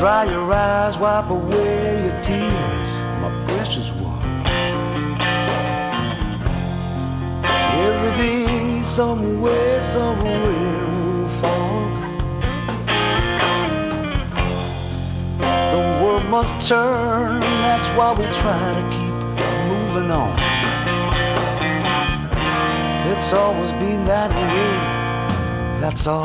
dry your eyes, wipe away your tears, my precious one. Every day, somewhere will fall. The world must turn, that's why we try to keep moving on. It's always been that way, that's all.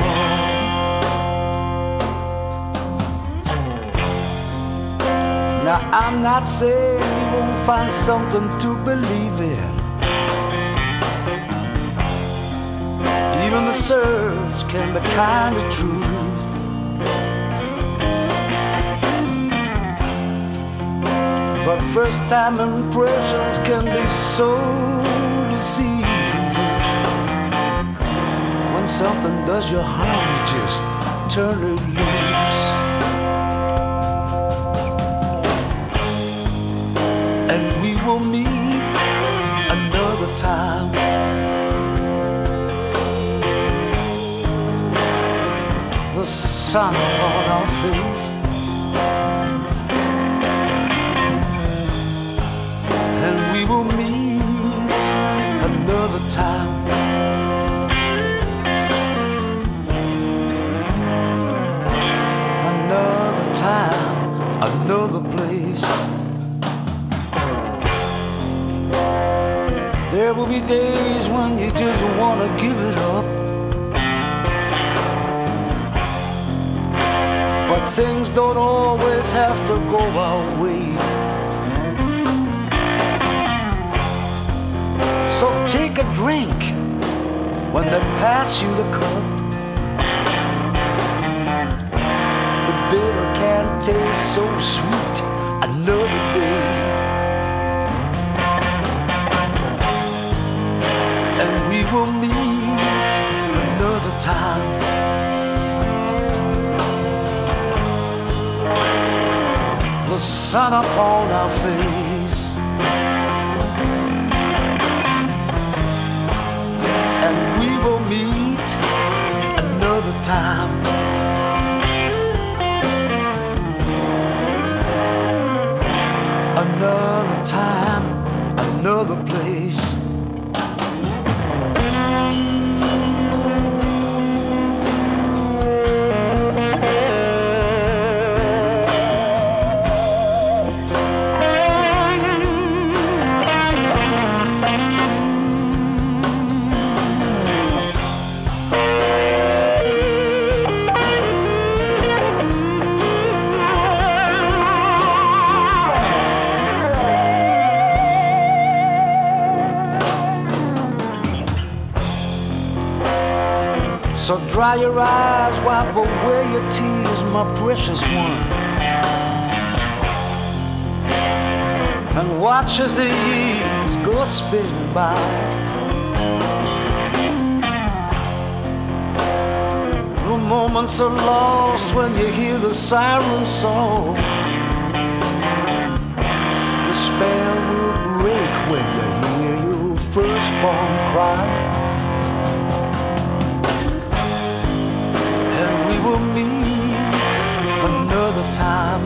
Now I'm not saying you won't find something to believe in. Even the search can be kind of truth. But first time impressions can be so deceiving. When something does your harm, you just turn it loose. And we will meet another time. The sun on our face, and we will meet another time. Another time, another place. There will be days when you just want to give it up, but things don't always have to go our way. So take a drink when they pass you the cup. The bitter can't taste so sweet another day. And we will meet another time. The sun upon our face, and we will meet another time. Another time, another place. So dry your eyes, wipe away your tears, my precious one, and watch as the years go spinning by. The moments are lost when you hear the siren song. The spell will break when you hear your firstborn cry. We will meet another time.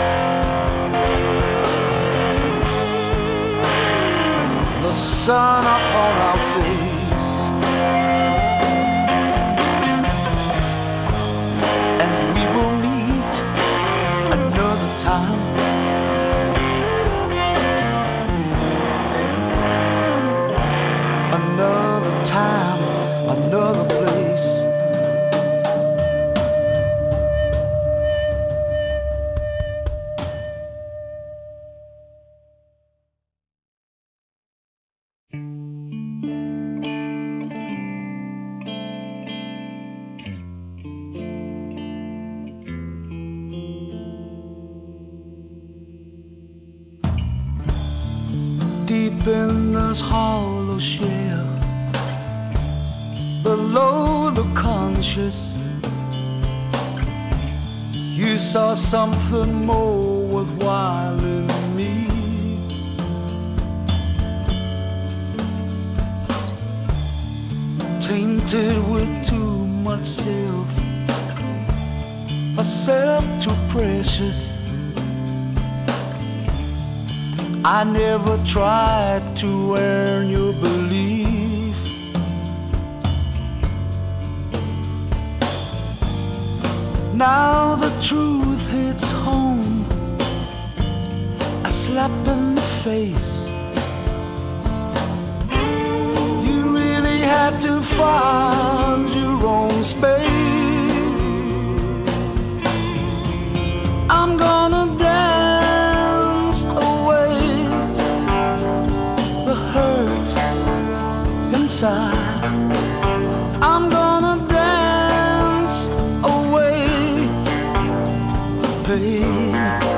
The sun upon our face, and we will meet another time. Another time, another place. Deep in this hollow shell, below the conscious, you saw something more worthwhile in me. Tainted with too much self, myself too precious. I never tried to earn your belief. Now the truth hits home, a slap in the face. You really had to find your own space. I'm gonna dance away the hurt inside. I'm gonna dance away the pain.